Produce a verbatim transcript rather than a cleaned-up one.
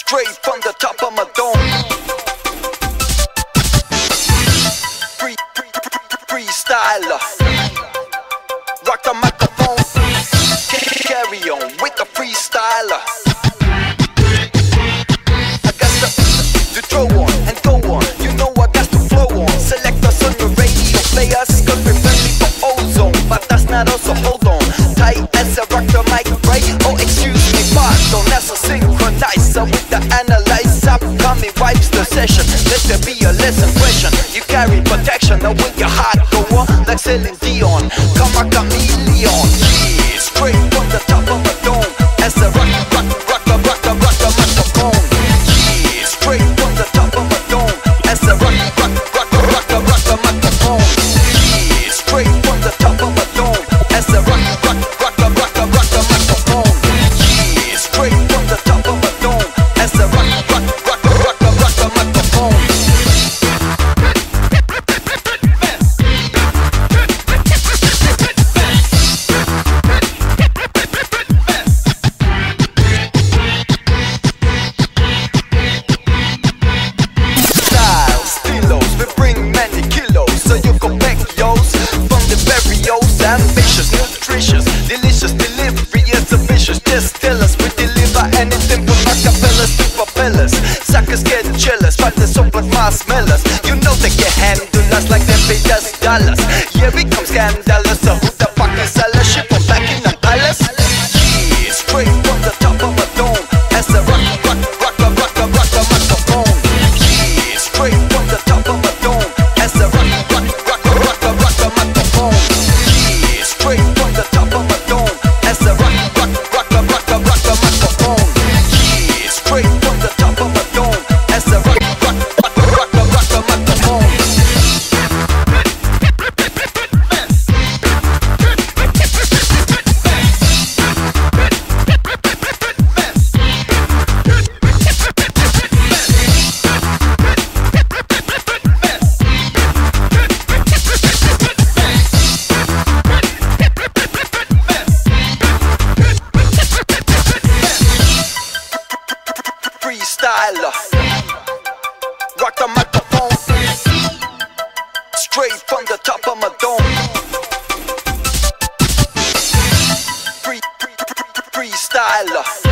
straight from the top of my dome. Free, free, free, freestyler. Rock the microphone. Carry on with the freestyler. I got to, to throw on and go on. You know I got to flow on. Select us on the radio players, cause we're friendly for ozone. But that's not also, hold on. Tight as I rock the mic, right? Oh, excuse me, pardon. That's a synchronizer with the analyzer. Coming wipes the session. Let there be a lesson question. You carry protection, now with your heart go on like Celine Dion. Come a chameleon. Yeah, straight from the top of a dome. As I rock, rock, rock, rock, rock, rock, rock the microphone. Yeah, straight from the top of a dome. As I rock, rock, rock, rock, rock, rock the microphone. Yeah, straight from the top of a dome. As I rock, rock, rock, rock, rock, rock the microphone. Yeah, straight from the top of a dome. As I rock, rock, rock, rock, rock, rock the microphone. Ambitious, nutritious, delicious delivery is a vicious. Just tell us we deliver anything from acapellas to propellers. Suckers get jealous, but they're so like marshmallows. You know they can handle us like they pay us dollars. Yeah, we come scandalous, so who the fuck is seller? Ship from back in the palace. Yeah, straight from the top of a dome. As I rock, rock, rock, rock, rock, rock, rock the microphone. Yeah, straight from the top of a dome. As I rock, rock, rock, rock, rock, rock the microphone. Straight from the top of a dome. As I rock, rock, rock, rock, rock, rock, rock the microphone. Yeah, straight from the top of a dome. As I rock, rock, rock, rock, rock, rock the microphone. Freestyler, rock the microphone, straight from the top of my dome. Free, free, free, freestyler.